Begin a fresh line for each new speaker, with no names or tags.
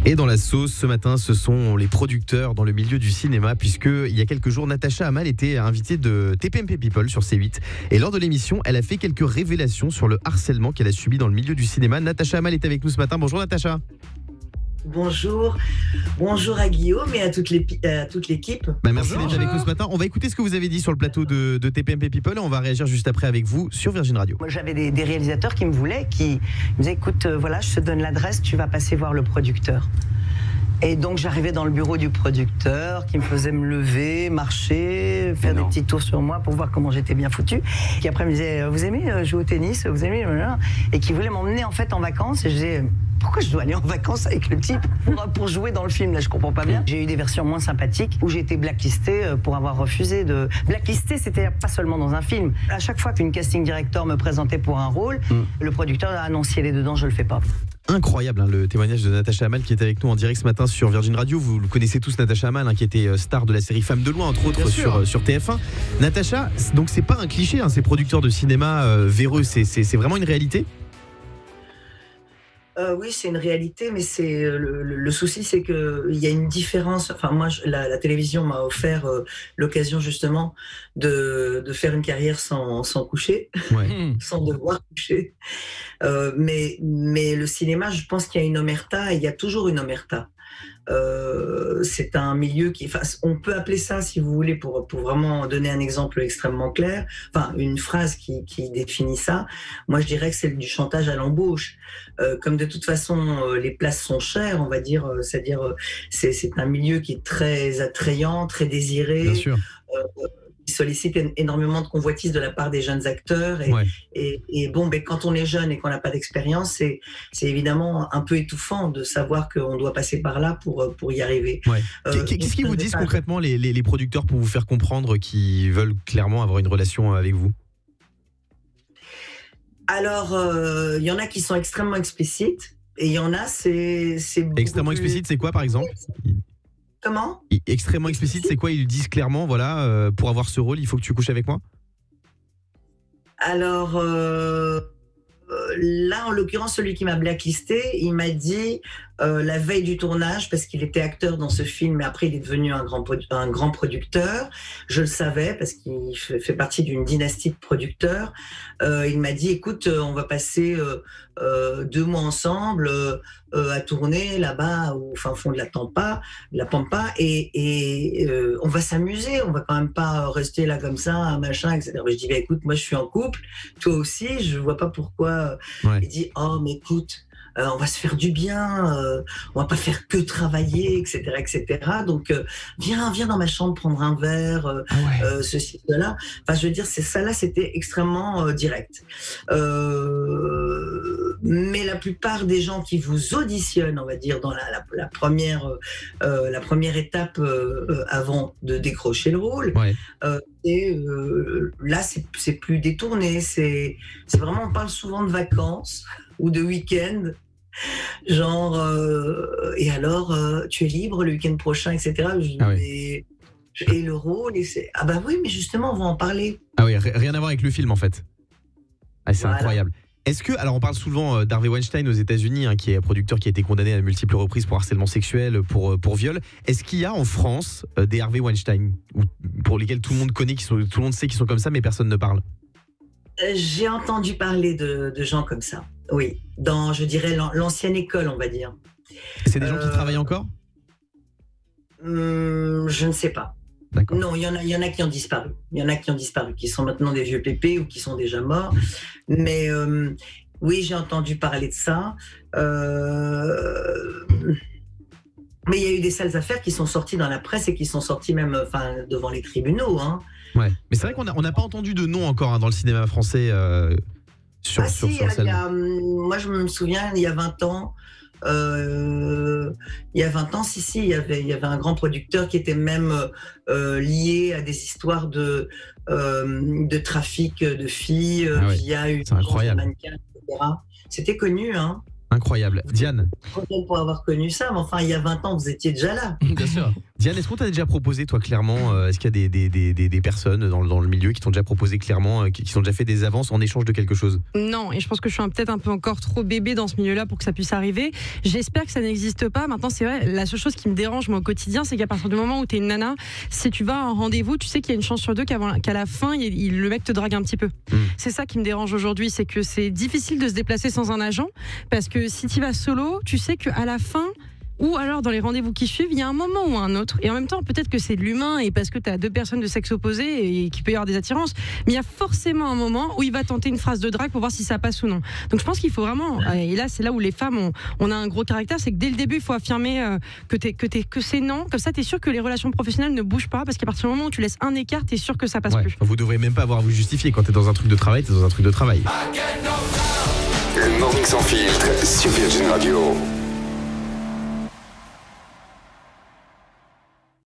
Et dans la sauce, ce matin, ce sont les producteurs dans le milieu du cinéma, puisque il y a quelques jours, Natacha Hamel était invitée de TPMP People sur C8. Et lors de l'émission, elle a fait quelques révélations sur le harcèlement qu'elle a subi dans le milieu du cinéma. Natacha Hamel est avec nous ce matin. Bonjour Natacha.
Bonjour à Guillaume et à toute l'équipe.
Merci d'être avec nous ce matin. On va écouter ce que vous avez dit sur le plateau de TPMP People et on va réagir juste après avec vous sur Virgin Radio.
Moi, j'avais des réalisateurs qui me voulaient, qui me disaient écoute, voilà, je te donne l'adresse, tu vas passer voir le producteur. Et donc j'arrivais dans le bureau du producteur qui me faisait me lever, marcher, faire des petits tours sur moi pour voir comment j'étais bien foutu. Qui après me disait vous aimez jouer au tennis, vous aimez, et qui voulait m'emmener en fait en vacances. Et je disais pourquoi je dois aller en vacances avec le type pour jouer dans le film, là je comprends pas bien. J'ai eu des versions moins sympathiques où j'ai été blacklistée pour avoir refusé de... Blacklistée, c'était pas seulement dans un film. À chaque fois qu'une casting director me présentait pour un rôle, le producteur a annoncé elle est dedans, je le fais pas.
Incroyable hein, le témoignage de Natacha Hamel qui est avec nous en direct ce matin sur Virgin Radio. Vous le connaissez tous, Natacha Hamel, hein, qui était star de la série Femmes de loin entre autres sur TF1. Natacha, donc c'est pas un cliché, hein, ces producteurs de cinéma véreux, c'est vraiment une réalité.
Oui, c'est une réalité, mais c'est le souci, c'est que il y a une différence. Enfin, moi, la télévision m'a offert l'occasion justement de faire une carrière sans coucher, sans devoir coucher. Mais le cinéma, je pense qu'il y a une omerta, et il y a toujours une omerta. C'est un milieu on peut appeler ça, si vous voulez, pour vraiment donner un exemple extrêmement clair, enfin une phrase qui définit ça, moi je dirais que c'est du chantage à l'embauche. Comme de toute façon les places sont chères, on va dire, c'est-à-dire c'est un milieu qui est très attrayant, très désiré.
Bien sûr.
Qui sollicite énormément de convoitises de la part des jeunes acteurs et bon, quand on est jeune et qu'on n'a pas d'expérience, c'est évidemment un peu étouffant de savoir qu'on doit passer par là pour y arriver.
Qu'est-ce qu'ils vous disent concrètement les producteurs pour vous faire comprendre qu'ils veulent clairement avoir une relation avec vous?
Alors, il y en a qui sont extrêmement explicites et il y en a, c'est
extrêmement explicite, c'est quoi par exemple?
Comment?
Extrêmement explicite, c'est quoi? Ils disent clairement, voilà, pour avoir ce rôle, il faut que tu couches avec moi?
Alors, là, en l'occurrence, celui qui m'a blacklisté, il m'a dit la veille du tournage, parce qu'il était acteur dans ce film, mais après il est devenu un grand producteur. Je le savais parce qu'il fait partie d'une dynastie de producteurs. Il m'a dit écoute, on va passer 2 mois ensemble à tourner là-bas au fin fond de la Pampa, et on va s'amuser, on va quand même pas rester là comme ça, machin, etc. Je dis écoute, moi je suis en couple, toi aussi, je vois pas pourquoi. Il dit oh mais écoute, on va se faire du bien, on va pas faire que travailler, etc., etc. Donc viens dans ma chambre prendre un verre, ceci, cela. Enfin, je veux dire, c'est ça là, c'était extrêmement direct. Mais la plupart des gens qui vous auditionnent, on va dire, dans la première étape avant de décrocher le rôle, et là, c'est plus détourné. C'est vraiment, on parle souvent de vacances ou de week-end. Genre, et alors, tu es libre le week-end prochain, etc. Et le rôle, ah bah oui, mais justement, on va en parler.
Ah oui, rien à voir avec le film en fait. Ah, c'est incroyable. Est-ce que, alors on parle souvent d'Harvey Weinstein aux États-Unis, hein, qui est un producteur qui a été condamné à multiples reprises pour harcèlement sexuel, pour viol. Est-ce qu'il y a en France des Harvey Weinstein pour lesquels tout le monde connaît, tout le monde sait qu'ils sont comme ça, mais personne ne parle?
J'ai entendu parler de gens comme ça. Oui, dans, je dirais, l'ancienne école, on va dire.
C'est des gens qui travaillent encore?
Je ne sais pas. Non, il y en a qui ont disparu. Il y en a qui ont disparu, qui sont maintenant des vieux pépés ou qui sont déjà morts. Mais oui, j'ai entendu parler de ça. Mais il y a eu des sales affaires qui sont sorties dans la presse et qui sont sorties même devant les tribunaux. Hein.
Ouais. Mais c'est vrai qu'on n'a pas entendu de nom encore dans le cinéma français sur celle-là.
Moi, je me souviens, il y a 20 ans, il y avait un grand producteur qui était même lié à des histoires de trafic de filles via une
mannequin,
etc. C'était connu, hein.
Incroyable. Diane,
Trop jeune pour avoir connu ça, mais enfin, il y a 20 ans, vous étiez déjà là.
Bien sûr.
Diane, est-ce qu'on t'a déjà proposé, toi, clairement, est-ce qu'il y a des personnes dans le milieu qui t'ont déjà proposé clairement, qui t'ont déjà fait des avances en échange de quelque chose?
Non, et je pense que je suis peut-être un peu encore trop bébé dans ce milieu-là pour que ça puisse arriver. J'espère que ça n'existe pas. Maintenant, c'est vrai, la seule chose qui me dérange moi au quotidien, c'est qu'à partir du moment où tu es une nana, si tu vas à un rendez-vous, tu sais qu'il y a une chance sur deux qu'à la fin, le mec te drague un petit peu. C'est ça qui me dérange aujourd'hui, c'est que c'est difficile de se déplacer sans un agent, parce que si tu vas solo, tu sais qu'à la fin, ou alors dans les rendez-vous qui suivent, il y a un moment ou un autre, et en même temps peut-être que c'est de l'humain et parce que tu as deux personnes de sexe opposé et qu'il peut y avoir des attirances, mais il y a forcément un moment où il va tenter une phrase de drague pour voir si ça passe ou non. Donc je pense qu'il faut vraiment, et là c'est là où les femmes on a un gros caractère, c'est que dès le début il faut affirmer que c'est non, comme ça tu es sûr que les relations professionnelles ne bougent pas, parce qu'à partir du moment où tu laisses un écart, tu es sûr que ça passe plus.
Vous devrez même pas avoir à vous justifier, quand tu es dans un truc de travail, tu es dans un truc de travail.
Le Morning Sans Filtre sur Virgin Radio.